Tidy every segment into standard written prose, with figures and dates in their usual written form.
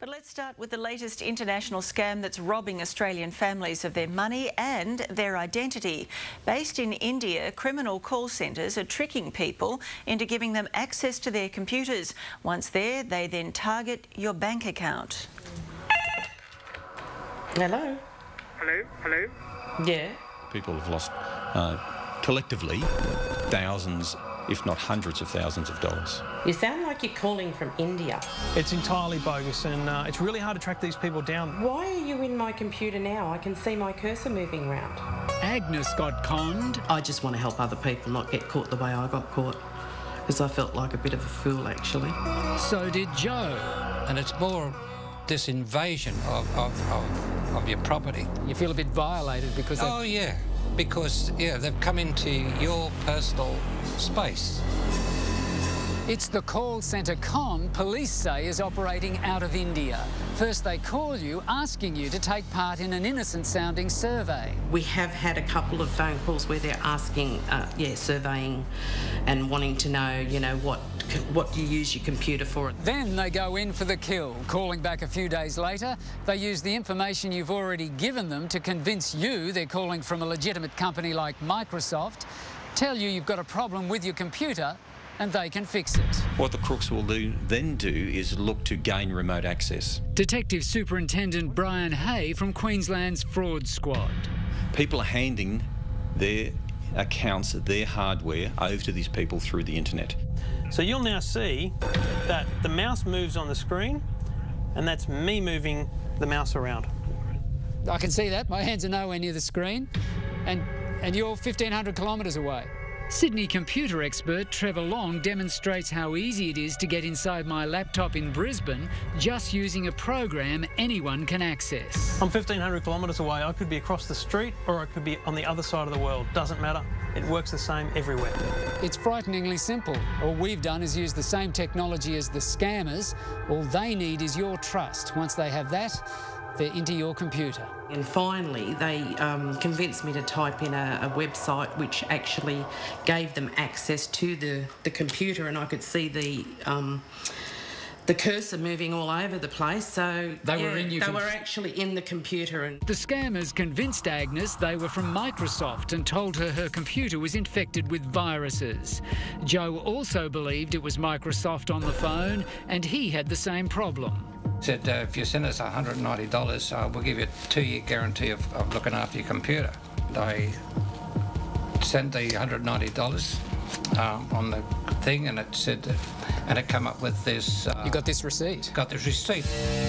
But let's start with the latest international scam that's robbing Australian families of their money and their identity. Based in India, criminal call centres are tricking people into giving them access to their computers. Once there, they then target your bank account. Hello? Hello? Hello? Yeah? People have lost, collectively, thousands, if not hundreds of thousands of dollars. You sound like you're calling from India. It's entirely bogus and it's really hard to track these people down. Why are you in my computer now? I can see my cursor moving around. Agnes got conned. I just want to help other people not get caught the way I got caught, because I felt like a bit of a fool, actually. So did Joe. And it's more this invasion of your property. You feel a bit violated because Oh, yeah. Because, yeah, they've come into your personal space. It's the call centre con police say is operating out of India. First they call you asking you to take part in an innocent-sounding survey. We have had a couple of phone calls where they're asking, surveying and wanting to know, you know, what do you use your computer for? Then they go in for the kill. Calling back a few days later, they use the information you've already given them to convince you they're calling from a legitimate company like Microsoft, tell you you've got a problem with your computer, and they can fix it. What the crooks will then do is look to gain remote access. Detective Superintendent Brian Hay from Queensland's Fraud Squad. People are handing their accounts, their hardware, over to these people through the internet. So you'll now see that the mouse moves on the screen, and that's me moving the mouse around. I can see that. My hands are nowhere near the screen, and you're 1,500 kilometres away. Sydney computer expert Trevor Long demonstrates how easy it is to get inside my laptop in Brisbane just using a program anyone can access. I'm 1,500 kilometres away. I could be across the street or I could be on the other side of the world. Doesn't matter. It works the same everywhere. It's frighteningly simple. All we've done is use the same technology as the scammers. All they need is your trust. Once they have that, they're into your computer. And finally, they convinced me to type in a website which actually gave them access to the computer, and I could see the cursor moving all over the place. So they were actually in the computer. And the scammers convinced Agnes they were from Microsoft and told her computer was infected with viruses. Joe also believed it was Microsoft on the phone, and he had the same problem. Said, if you send us $190, we'll give you a 2-year guarantee of looking after your computer. I sent the $190 on the thing, and it said, and it came up with this. You got this receipt? Got this receipt.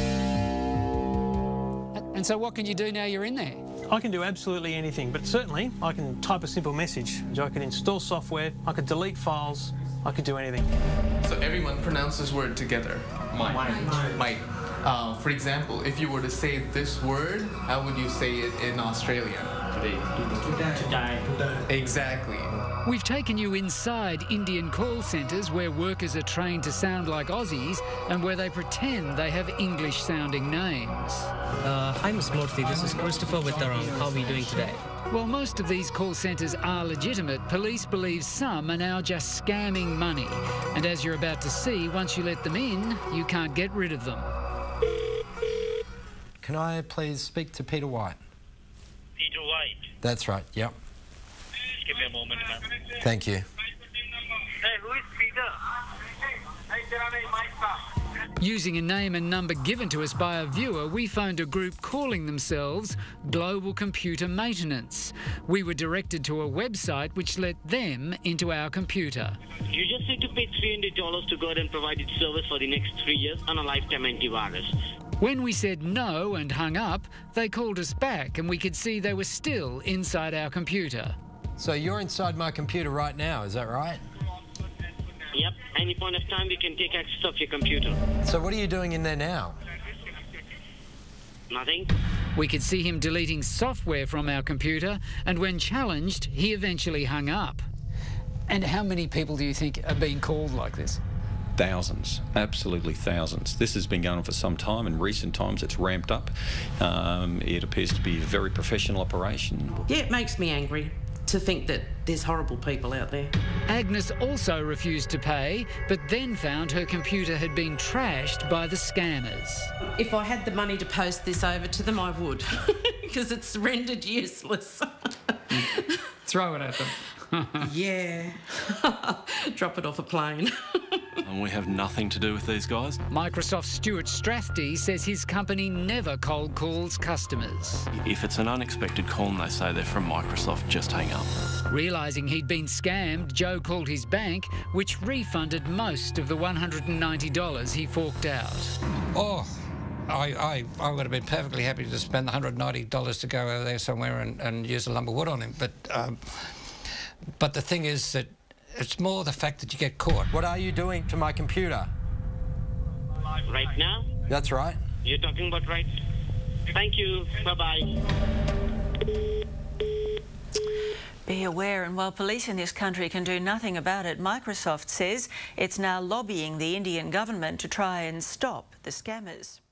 And so what can you do now you're in there? I can do absolutely anything, but certainly I can type a simple message. I can install software, I could delete files, I could do anything. So everyone pronounces word together. Might. For example, if you were to say this word, how would you say it in Australian? Today. Exactly. We've taken you inside Indian call centres where workers are trained to sound like Aussies and where they pretend they have English-sounding names. Hi, Ms. Murthy. This is Christopher with Durham. How are we doing today? While most of these call centres are legitimate, police believe some are now just scamming money. And as you're about to see, once you let them in, you can't get rid of them. Can I please speak to Peter White? Peter White. That's right, yep. Just give me a moment, man. Thank you. Hey, who is Peter? Using a name and number given to us by a viewer, we phoned a group calling themselves Global Computer Maintenance. We were directed to a website which let them into our computer. You just need to pay $300 to go ahead and provide its service for the next 3 years on a lifetime antivirus. When we said no and hung up, they called us back and we could see they were still inside our computer. So you're inside my computer right now, is that right? Yep, any point of time we can take access of your computer. So what are you doing in there now? Nothing. We could see him deleting software from our computer, and when challenged, he eventually hung up. And how many people do you think are being called like this? Thousands, absolutely thousands. This has been going on for some time. In recent times, it's ramped up. It appears to be a very professional operation. yeah, it makes me angry to think that there's horrible people out there. Agnes also refused to pay, but then found her computer had been trashed by the scammers. If I had the money to post this over to them, I would, because it's rendered useless. Throw it at them. Yeah. Drop it off a plane. And we have nothing to do with these guys. Microsoft's Stuart Strathdy says his company never cold calls customers. If it's an unexpected call and they say they're from Microsoft, just hang up. Realising he'd been scammed, Joe called his bank, which refunded most of the $190 he forked out. Oh, I would have been perfectly happy to spend the $190 to go over there somewhere and use a lump of wood on him. But the thing is that it's more the fact that you get caught. What are you doing to my computer? Right now? That's right. You're talking about right? Thank you. Bye-bye. Be aware, and while police in this country can do nothing about it, Microsoft says it's now lobbying the Indian government to try and stop the scammers.